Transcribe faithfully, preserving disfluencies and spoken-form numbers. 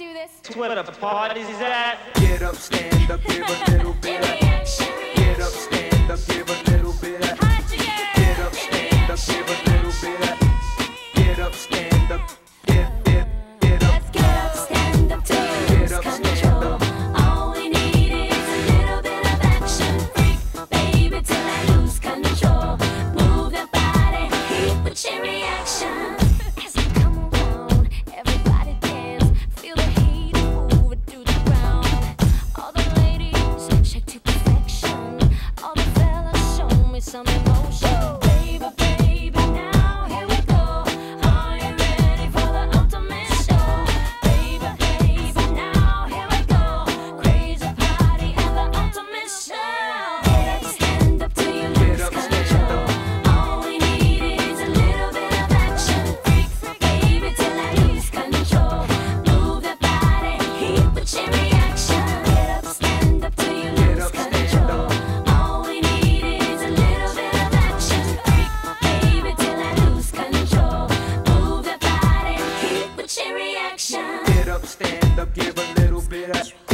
do this. That's where the parties is at. Get up, stand up, give a little bit of. Get up, stand up, give a little bit of. Get up, stand up, give a little bit of. Get up, stand up, get, get, get up. Let's get up, stand up till you lose control. All we need is a little bit of action. Freak, baby, till I lose control. Move your body, hit the cherry action. As I come around, everybody dance. Feel the heat move it through the ground. All the ladies shake to perfection. All the fellas show me some emotion. Baby, baby, now here we go. Are you ready for the ultimate show? Baby, baby, now here we go. Crazy party and the ultimate show. Get up, stand up till you lose control. All we need is a little bit of action. Freak, freak, baby, till I lose control. Move your body, hit the cherry action. Get up, stand up till you lose control. All we need is a little bit of action. Freak, baby, till I lose control. Move your body, hit the cherry action. Get up, stand up, give a little bit of.